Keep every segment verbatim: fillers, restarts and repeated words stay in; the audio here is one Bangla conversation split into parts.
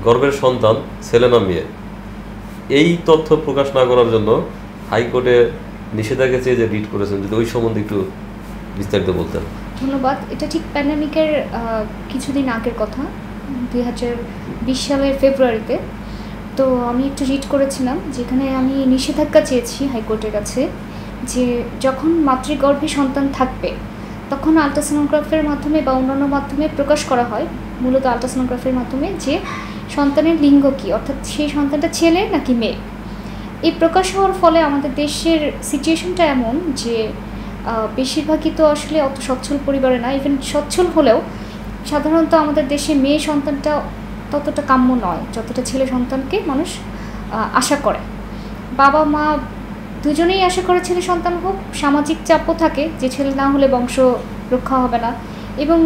গর্ভের সন্তান ছেলে না মেয়ে, এই তথ্য প্রকাশ না করার জন্য হাইকোর্টে নিষেধাজ্ঞা চেয়ে যে রিট করেছেন, যদি ওই সম্বন্ধে একটু বিস্তারিত বলতেন। ধন্যবাদ। এটা ঠিক প্যান্ডামিকের কিছুদিন আগের কথা, দুই হাজার বিশ সালের ফেব্রুয়ারিতে। তো আমি একটু রিট করেছিলাম যেখানে আমি নিষেধাজ্ঞা চেয়েছি হাইকোর্টের কাছে যে যখন মাতৃগর্ভে সন্তান থাকবে তখন আলট্রাসোনোগ্রাফের মাধ্যমে বা অন্যান্য মাধ্যমে প্রকাশ করা হয়, মূলত আলট্রাসোনোগ্রাফের মাধ্যমে, যে সন্তানের লিঙ্গ কী, অর্থাৎ সেই সন্তানটা ছেলে নাকি মেয়ে। এই প্রকাশ হওয়ার ফলে আমাদের দেশের সিচুয়েশনটা এমন যে বেশিরভাগই তো আসলে অত সচ্ছল পরিবারে না, ইভেন সচ্ছল হলেও সাধারণত আমাদের দেশে মেয়ে সন্তানটা ততটা কাম্য নয় যতটা ছেলে সন্তানকে মানুষ আশা করে। বাবা মা দুজনেই আশা করে ছেলে সন্তান হোক, সামাজিক চাপও থাকে যে ছেলে না হলে বংশ রক্ষা হবে না, এবং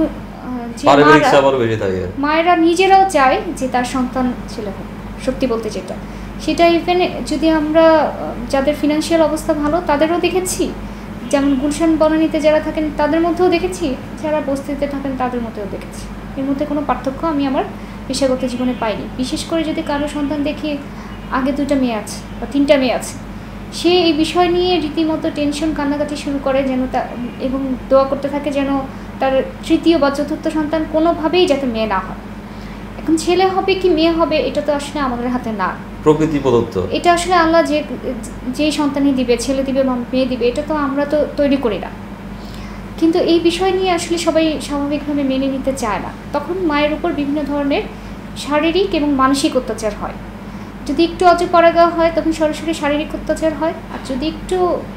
মায়েরা নিজেরাও চায় যে তার সন্তান ছেলে হোক। সত্যি বলতে যেটা সেটা ইভেন যদি আমরা যাদের ফিনান্সিয়াল অবস্থা ভালো তাদেরও দেখেছি, যেমন গুলশান বনানীতে যারা থাকেন তাদের মধ্যেও দেখেছি, যারা বস্তিতে থাকেন তাদের মধ্যেও দেখেছি। এর মধ্যে কোনো পার্থক্য আমি আমার পেশাগত জীবনে পাইনি। বিশেষ করে যদি কারো সন্তান দেখি আগে দুটা মেয়ে আছে বা তিনটা মেয়ে আছে, সে এই বিষয় নিয়ে রীতিমতো টেনশন কান্নাকাটি শুরু করে যেন তা, এবং দোয়া করতে থাকে যেন তার তৃতীয় বা চতুর্থ সন্তান কোনোভাবেই যাতে মেয়ে না হয়। এখন ছেলে হবে কি মেয়ে হবে এটা তো আসলে আমাদের হাতে না, প্রকৃতি প্রদত্ত। এটা আসলে আল্লাহ যে যেই সন্তানই দিবে, ছেলে দিবে বা মেয়ে দিবে, এটা তো আমরা তো তৈরি করি না। কিন্তু এই বিষয় নিয়ে আসলে সবাই স্বাভাবিকভাবে মেনে নিতে চায় না। তখন মায়ের উপর বিভিন্ন ধরনের শারীরিক এবং মানসিক অত্যাচার হয়। যদি একটু অজপরাগা হয় তখন সরাসরি শারীরিক অত্যাচার হয়, আর যদি একটু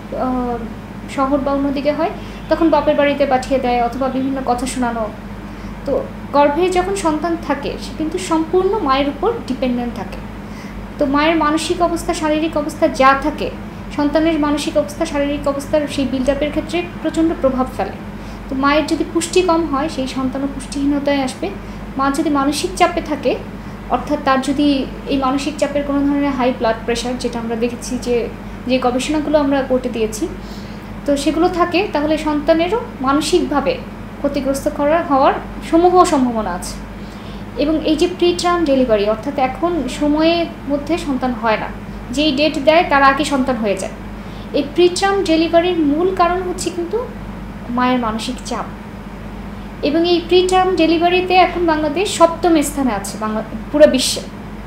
শহর বা অন্যদিকে হয় তখন বাপের বাড়িতে পাঠিয়ে দেয় অথবা বিভিন্ন কথা শোনানো। তো গর্ভে যখন সন্তান থাকে সে কিন্তু সম্পূর্ণ মায়ের উপর ডিপেন্ডেন্ট থাকে। তো মায়ের মানসিক অবস্থা, শারীরিক অবস্থা যা থাকে, সন্তানের মানসিক অবস্থা, শারীরিক অবস্থার সেই বিল্ড আপের ক্ষেত্রে প্রচণ্ড প্রভাব ফেলে। তো মায়ের যদি পুষ্টি কম হয় সেই সন্তানও পুষ্টিহীনতায় আসবে। মা যদি মানসিক চাপে থাকে, অর্থাৎ তার যদি এই মানসিক চাপের কোনো ধরনের হাই ব্লাড প্রেশার, যেটা আমরা দেখেছি যে যে গবেষণাগুলো আমরা কোর্টে দিয়েছি, তো সেগুলো থাকে, তাহলে সন্তানেরও মানসিকভাবে ক্ষতিগ্রস্ত করার হওয়ার সমূহ সম্ভাবনা আছে। এবং এই যে প্রি টার্ম ডেলিভারি, অর্থাৎ এখন সময়ের মধ্যে সন্তান হয় না, যেই ডেট দেয় তার আগে সন্তান হয়ে যায়, এই প্রি টার্ম ডেলিভারির মূল কারণ হচ্ছে কিন্তু মায়ের মানসিক চাপ। এবং এই প্রি টার্ম ডেলিভারিতে এখন বাংলাদেশ সপ্তম স্থানে আছে বাংলা পুরো বিশ্বে।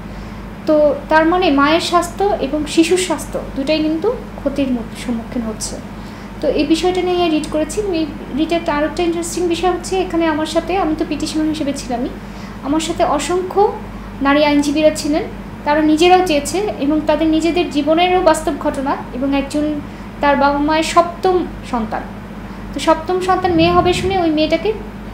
তো তার মানে মায়ের স্বাস্থ্য এবং শিশুর স্বাস্থ্য দুটাই কিন্তু ক্ষতির সম্মুখীন হচ্ছে। তো এই বিষয়টা নিয়ে রিড করেছি। এই রিডে একটা আরও একটা ইন্টারেস্টিং বিষয় হচ্ছে, এখানে আমার সাথে, আমি তো পিটিশনার হিসেবে ছিলামই, আমার সাথে অসংখ্য নারী আইনজীবীরা ছিলেন। তারা নিজেরাও চেয়েছে এবং তাদের নিজেদের জীবনেরও বাস্তব ঘটনা, এবং একজন তার বাবা মায়ের সপ্তম সন্তান, তো সপ্তম সন্তান মেয়ে হবে শুনে ওই মেয়েটাকে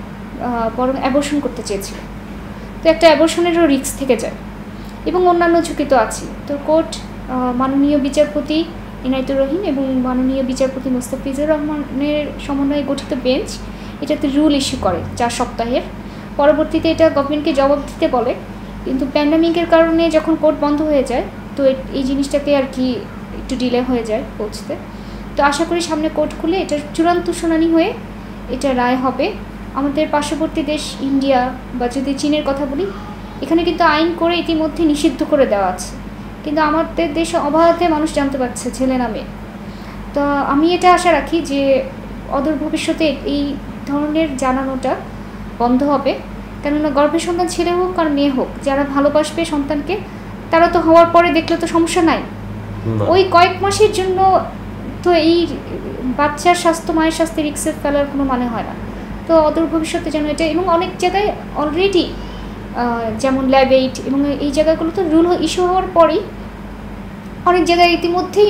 বরং অ্যাবর্শন করতে চেয়েছিল। তো একটা অ্যাবর্শনেরও রিস্ক থেকে যায় এবং অন্যান্য ঝুঁকি তো আছে। তো কোর্ট মাননীয় বিচারপতি ইনায়েতুর রহিম এবং মাননীয় বিচারপতি মোস্তাফিজুর রহমানের সমন্বয়ে গঠিত বেঞ্চ এটাতে রুল ইস্যু করে চার সপ্তাহের। পরবর্তীতে এটা গভর্নমেন্টকে জবাব দিতে বলে, কিন্তু প্যান্ডামিকের কারণে যখন কোর্ট বন্ধ হয়ে যায় তো এই জিনিসটাকে আর কি একটু ডিলে হয়ে যায় পৌঁছতে। তো আশা করি সামনে কোর্ট খুলে এটার চূড়ান্ত শুনানি হয়ে এটা রায় হবে। আমাদের পার্শ্ববর্তী দেশ ইন্ডিয়া বা যদি চীনের কথা বলি, এখানে কিন্তু আইন করে ইতিমধ্যে নিষিদ্ধ করে দেওয়া আছে, কিন্তু আমাদের দেশে অবাধে মানুষ জানতে পারছে ছেলে না মেয়ে। তো আমি এটা আশা রাখি যে অদূর ভবিষ্যতে এই ধরনের জানানোটা বন্ধ হবে, কেননা গর্ভের সন্তান ছেলে হোক আর মেয়ে হোক, যারা ভালোবাসবে সন্তানকে তারা তো হওয়ার পরে দেখলে তো সমস্যা নাই, ওই কয়েক মাসের জন্য তো এই বাচ্চার স্বাস্থ্য মায়ের স্বাস্থ্যে রিস্কে ফেলার কোনো মানে হয় না। তো অদূর ভবিষ্যতে যেন এটা, এবং অনেক জায়গায় অলরেডি যেমন ল্যাব এইট এবং এই জায়গাগুলো তো রুল ইস্যু হওয়ার পরেই অনেক জায়গায় ইতিমধ্যেই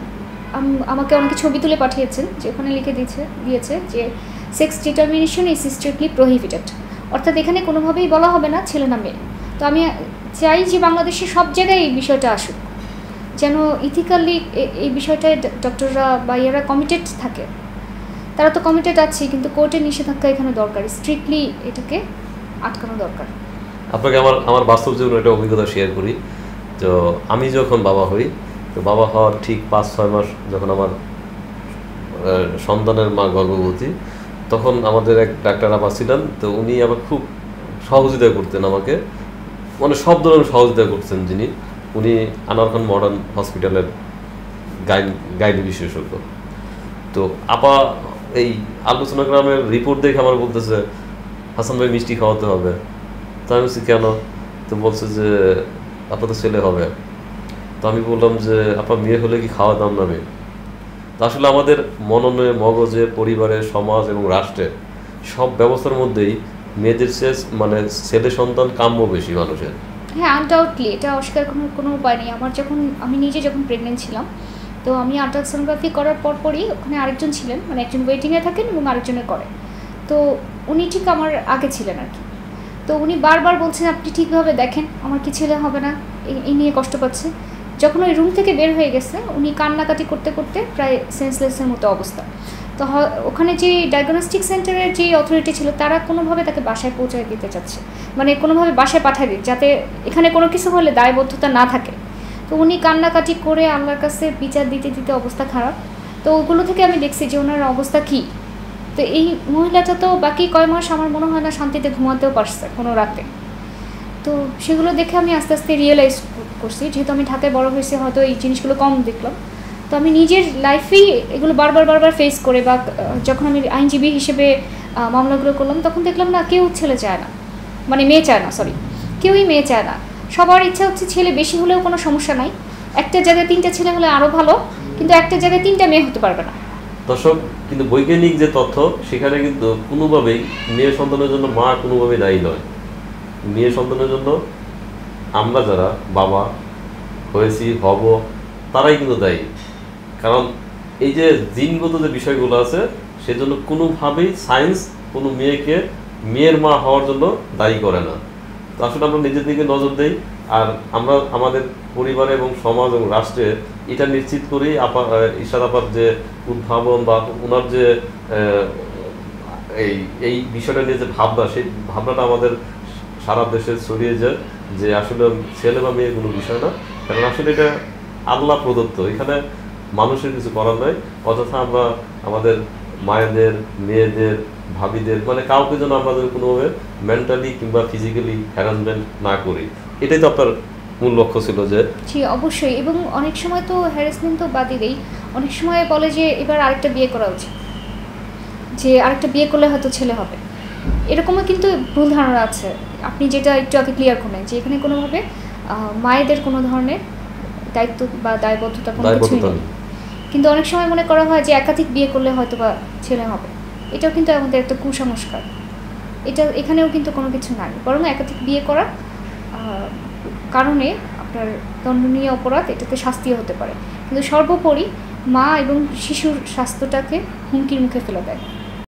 আমাকে অনেকে ছবি তুলে পাঠিয়েছেন, যে ওখানে লিখে দিয়েছে দিয়েছে যে sex determination is strictly prohibited, অর্থাৎ এখানে কোনোভাবেই বলা হবে না ছেলে না মেয়ে। তো আমি চাই যে বাংলাদেশে সব জায়গায় এই বিষয়টা আসুক, যেন ইথিক্যালি এই বিষয়টায় ডক্টররা বা এরা কমিটেড থাকে। তারা তো কমিটেড আছে, কিন্তু কোর্টের নিষেধাজ্ঞা এখানে দরকার, স্ট্রিক্টলি এটাকে আটকানো দরকার। আপনাকে আমার আমার বাস্তব জীবনে একটা অভিজ্ঞতা শেয়ার করি। তো আমি যখন বাবা হই, তো বাবা হওয়ার ঠিক পাঁচ ছয় মাস যখন আমার সন্তানের মা গর্ভবতী, তখন আমাদের এক ডাক্তার আপা ছিলেন, তো উনি আবার খুব সহযোগিতা করতেন আমাকে। মানে সব ধরনের সহযোগিতা করছেন যিনি, উনি আনোয়ার খান মডার্ন হসপিটালের গাইড গাইড বিশেষজ্ঞ। তো আপা এই আলোচনা গ্রামের রিপোর্ট দেখে আমার বলতেছে হাসান ভাই মিষ্টি খাওয়াতে হবে। তো আমি বলছি কেন? তো বলছে যে আপনার তো ছেলে হবে। তো আমি বললাম যে আপনার মেয়ে হলে কি খাওয়া দাম নামে? তো আসলে আমাদের মননে, মগজে, পরিবারে, সমাজ এবং রাষ্ট্রে সব ব্যবস্থার মধ্যেই মেয়েদের চেয়ে মানে ছেলে সন্তান কাম্য বেশি মানুষের। হ্যাঁ, আনডাউটলি এটা অস্বীকার করার কোনো উপায় নেই। আমার যখন আমি নিজে যখন প্রেগনেন্ট ছিলাম, তো আমি আল্ট্রাসোনোগ্রাফি করার পরপরই ওখানে আরেকজন ছিলেন, মানে একজন ওয়েটিংয়ে থাকেন এবং আরেকজনে করে। তো উনি ঠিক আমার আগে ছিলেন আর কি। তো উনি বারবার বলছেন আপনি ঠিকভাবে দেখেন, আমার কি ছেলে হবে না, এই নিয়ে কষ্ট পাচ্ছে। যখন ওই রুম থেকে বের হয়ে গেছে, উনি কান্নাকাটি করতে করতে প্রায় সেন্সলেসের মতো অবস্থা। তো ওখানে যে ডায়াগনস্টিক সেন্টারের যে অথরিটি ছিল, তারা কোনোভাবে তাকে বাসায় পৌঁছায় দিতে চাচ্ছে, মানে কোনোভাবে বাসায় পাঠায় দিই, যাতে এখানে কোনো কিছু হলে দায়বদ্ধতা না থাকে। তো উনি কান্নাকাটি করে আল্লাহর কাছে বিচার দিতে দিতে অবস্থা খারাপ। তো ওগুলো থেকে আমি দেখছি যে ওনার অবস্থা কী। তো এই মহিলাটা তো বাকি কয় মাস আমার মনে হয় না শান্তিতে ঘুমাতেও পারছে কোনো রাতে। তো সেগুলো দেখে আমি আস্তে আস্তে রিয়েলাইজ করছি, যেহেতু আমি ঢাকায় বড় হয়েছি, হয়তো এই জিনিসগুলো কম দেখলাম। তো আমি নিজের লাইফেই এগুলো বারবার বারবার ফেস করে, বা যখন আমি আইনজীবী হিসেবে মামলাগুলো করলাম, তখন দেখলাম না কেউ ছেলে চায় না, মানে মেয়ে চায় না, সরি কেউই মেয়ে চায় না। সবার ইচ্ছা হচ্ছে ছেলে বেশি হলেও কোনো সমস্যা নাই, একটা জায়গায় তিনটা ছেলে হলে আরও ভালো, কিন্তু একটা জায়গায় তিনটা মেয়ে হতে পারবে না। দর্শক, কিন্তু বৈজ্ঞানিক যে তথ্য সেখানে কিন্তু কোনোভাবেই মেয়ে সন্তানের জন্য মা কোনোভাবেই দায়ী নয়। মেয়ে সন্তানের জন্য আমরা যারা বাবা হয়েছি, হব, তারাই কিন্তু দায়ী। কারণ এই যে জিনগত যে বিষয়গুলো আছে, সেজন্য কোনোভাবেই সায়েন্স কোনো মেয়েকে মেয়ের মা হওয়ার জন্য দায়ী করে না। তো আসলে আমরা নিজের দিকে নজর দেই, আর আমরা আমাদের পরিবারে এবং সমাজ এবং রাষ্ট্রে এটা নিশ্চিত করেই আপা ইশরাত আপার যে উদ্ভাবন বা ওনার যে এই এই বিষয়টা নিয়ে যে ভাবনা, সেই ভাবনাটা আমাদের সারা দেশে ছড়িয়ে যায় যে আসলে ছেলে বা মেয়ে কোনো বিষয় না, কারণ আসলে এটা আল্লাহ প্রদত্ত, এখানে মানুষের কিছু করার নাই। অযথা আমরা আমাদের মায়েদের, মেয়েদের, ভাবিদের, মানে কাউকে যেন আমরা কোনোভাবে মেন্টালি কিংবা ফিজিক্যালি হ্যারাসমেন্ট না করি, এটাই তো আপনার মূল লক্ষ্য ছিল। যে জি অবশ্যই, এবং অনেক সময় তো হ্যারাসমেন্ট তো বাদই দেই, অনেক সময় বলে যে এবার আরেকটা বিয়ে করা উচিত, যে আরেকটা বিয়ে করলে হয়তো ছেলে হবে, এরকমও কিন্তু ভুল ধারণা আছে। আপনি যেটা একটু আগে ক্লিয়ার করলেন যে এখানে কোনোভাবে মায়েদের কোনো ধরনের দায়িত্ব বা দায়বদ্ধতা কোনো কিছুই নেই, কিন্তু অনেক সময় মনে করা হয় যে একাধিক বিয়ে করলে হয়তো বা ছেলে হবে। এটাও কিন্তু আমাদের একটা কুসংস্কার, এটা এখানেও কিন্তু কোনো কিছু নাই, বরং একাধিক বিয়ে করার কারণে আপনার দণ্ডনীয় অপরাধ, এটাতে শাস্তিও হতে পারে, কিন্তু সর্বোপরি মা এবং শিশুর স্বাস্থ্যটাকে হুমকির মুখে ফেলে দেয়।